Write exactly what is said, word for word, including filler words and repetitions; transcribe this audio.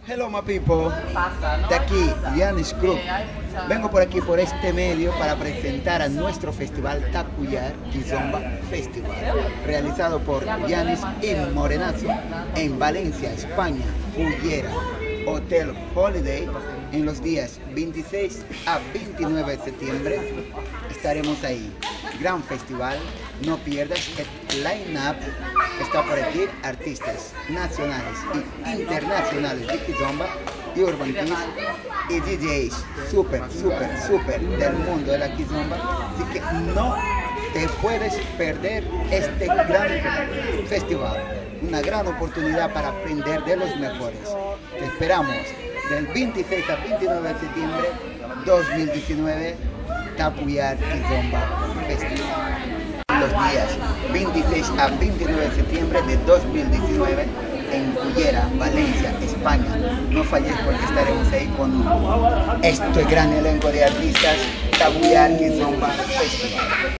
Hello my people, de aquí Yanis Group. Vengo por aquí por este medio para presentar a nuestro festival Tapuyar Kizomba Festival, realizado por Yanis y Morenazo en Valencia, España, Cullera, Hotel Holiday, en los días veintiséis a veintinueve de septiembre. Estaremos ahí. Gran festival, no pierdas el line-up. Está por aquí artistas nacionales y internacionales de Kizomba y Urban Kids y D Js súper, súper, súper del mundo de la Kizomba. Así que no te puedes perder este gran festival. Una gran oportunidad para aprender de los mejores. Te esperamos del veintiséis a veintinueve de septiembre dos mil diecinueve, Tapuyar Kizomba Festival. Los días veintiséis a veintinueve de septiembre de dos mil diecinueve en Cullera, Valencia, España. No falles porque estaremos ahí con este gran elenco de artistas, Tapuyar Kizomba Festival.